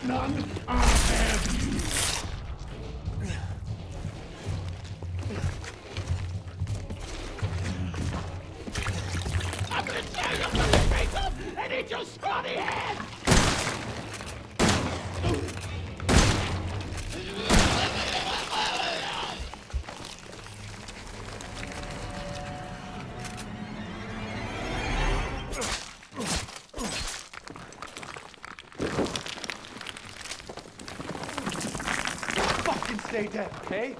None. I'll have you. I'm gonna tear your little face off and eat your scrawny head! Fucking stay dead, okay?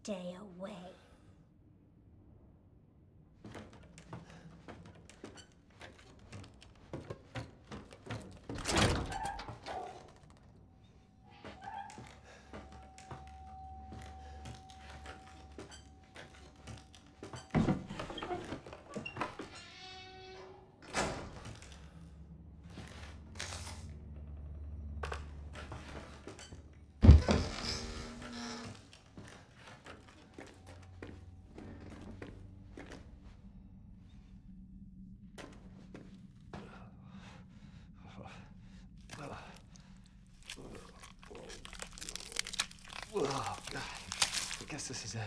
stay away. Oh, God. I guess this is it.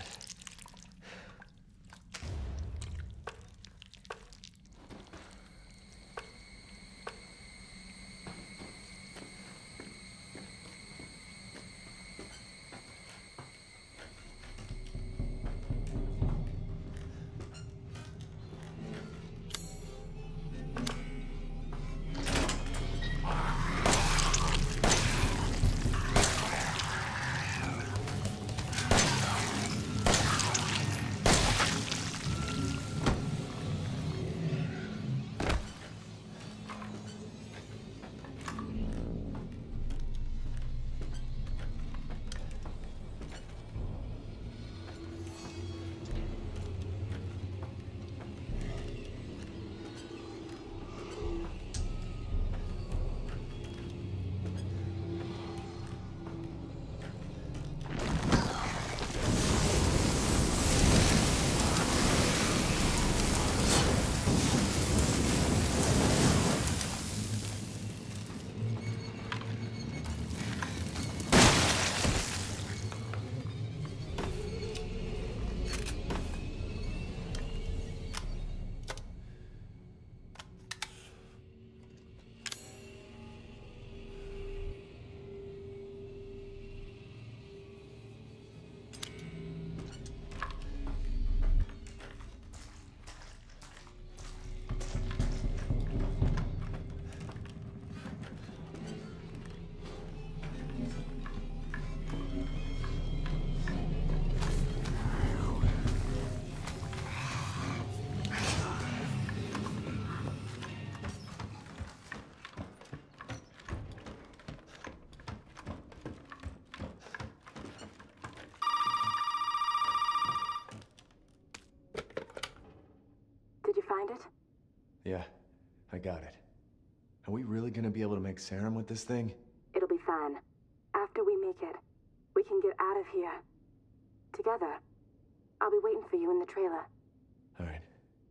Did you find it? Yeah, I got it. Are we really gonna be able to make serum with this thing? It'll be fine. After we make it, we can get out of here. Together. I'll be waiting for you in the trailer. All right.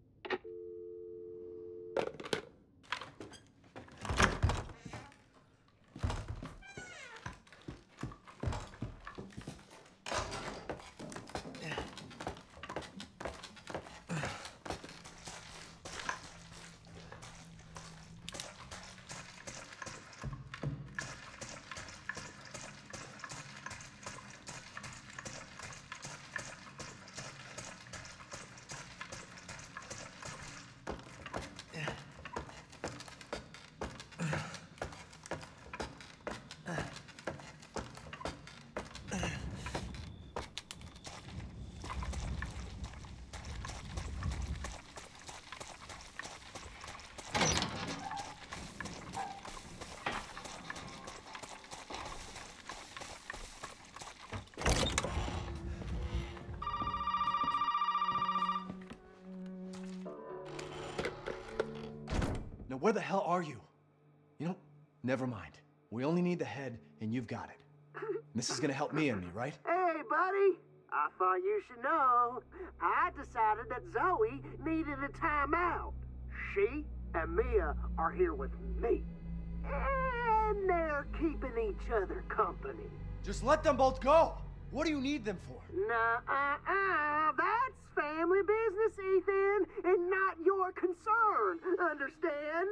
Now, where the hell are you? You know, never mind. We only need the head, and you've got it. This is gonna help me and me, right? Hey, buddy. I thought you should know. I decided that Zoe needed a timeout. She and Mia are here with me. And they're keeping each other company. Just let them both go! What do you need them for? Nuh-uh. That's family business, Ethan, and not your concern. Understand?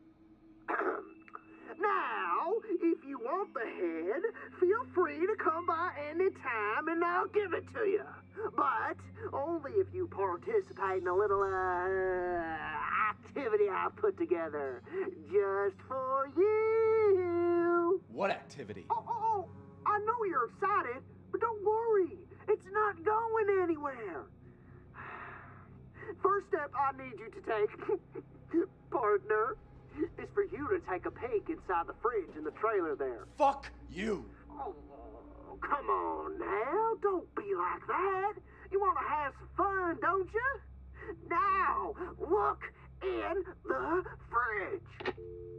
Now, if you want the head, feel free to come by any time and I'll give it to you. But only if you participate in a little, activity I put together. Just for you. What activity? Oh, I know you're excited, but don't worry. It's It's not going anywhere. First step I need you to take, partner, is for you to take a peek inside the fridge in the trailer there. Fuck you! Oh, come on now. Don't be like that. You want to have some fun, don't you? Now, look in the fridge.